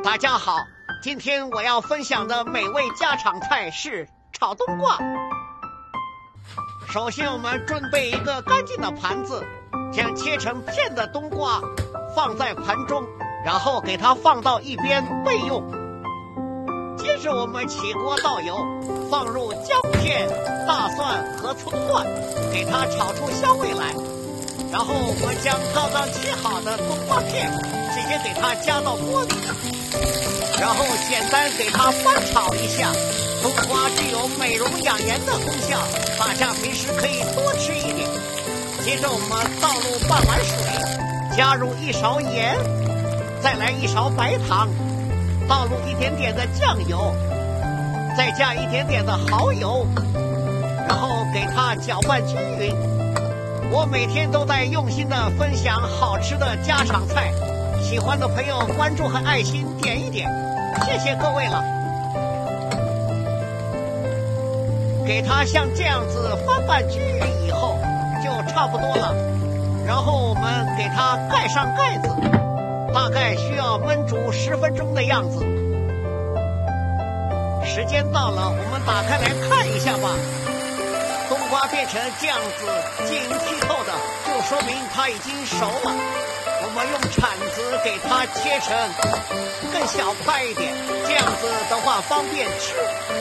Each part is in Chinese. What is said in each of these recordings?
大家好，今天我要分享的美味家常菜是炒冬瓜。首先我们准备一个干净的盘子，将切成片的冬瓜放在盘中，然后给它放到一边备用。接着我们起锅倒油，放入姜片、大蒜和葱段，给它炒出香味来。然后我们将刚刚切好的冬瓜片直接给它加到锅里，然后简单给它翻炒一下。冬瓜具有美容养颜的功效，大家平时可以多吃一点。接着我们倒入半碗水，加入1勺盐，再来1勺白糖，倒入一点点的酱油，再加一点点的蚝油，然后给它搅拌均匀。我每天都在用心的分享好吃的家常菜，喜欢的朋友关注和爱心点一点，谢谢各位了。给它像这样子翻拌均匀以后就差不多了，然后我们给它盖上盖子，大概需要焖煮10分钟的样子。时间到了，我们打开来看一下吧。冬瓜变成这样子晶莹剔透的，就说明它已经熟了。我们用铲子给它切成更小块一点，这样子的话方便吃。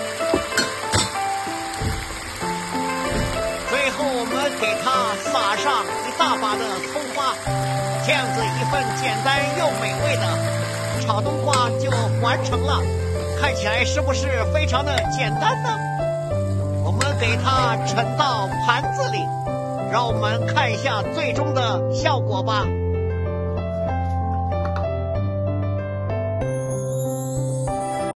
最后我们给它撒上一大把的葱花，这样子一份简单又美味的炒冬瓜就完成了。看起来是不是非常的简单呢？我们给它盛到盘子里，让我们看一下最终的效果吧。